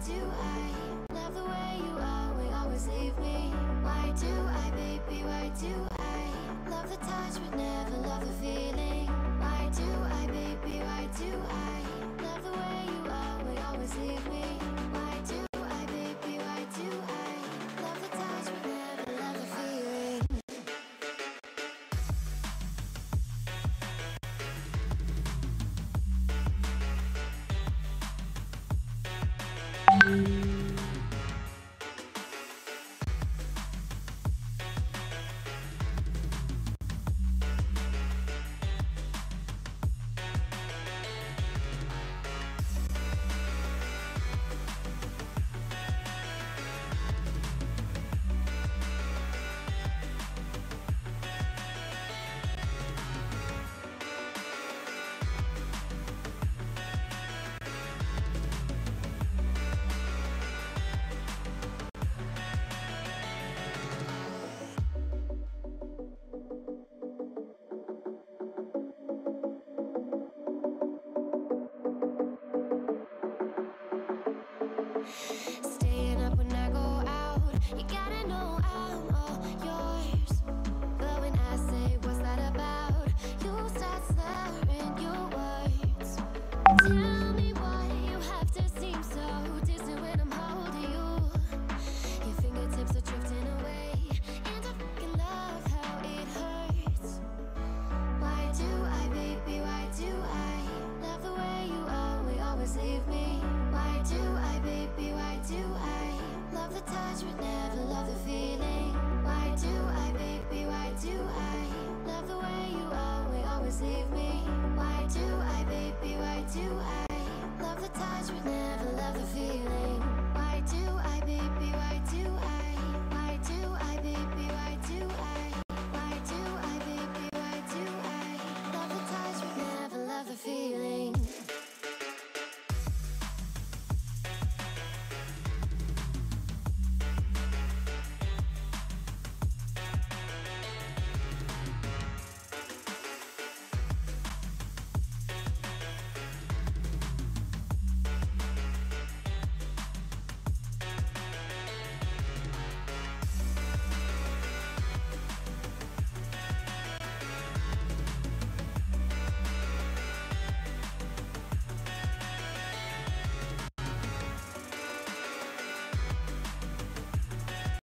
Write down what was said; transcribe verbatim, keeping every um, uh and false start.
do I love the way you always, always leave me? Why do I, baby, why do I love the touch but never love the feeling? Why do I, baby, why do I love the way you always, always leave me? Why do I, baby, why do I love the touch but never love the feeling? Staying up when I go out, you gotta know I'm all yours.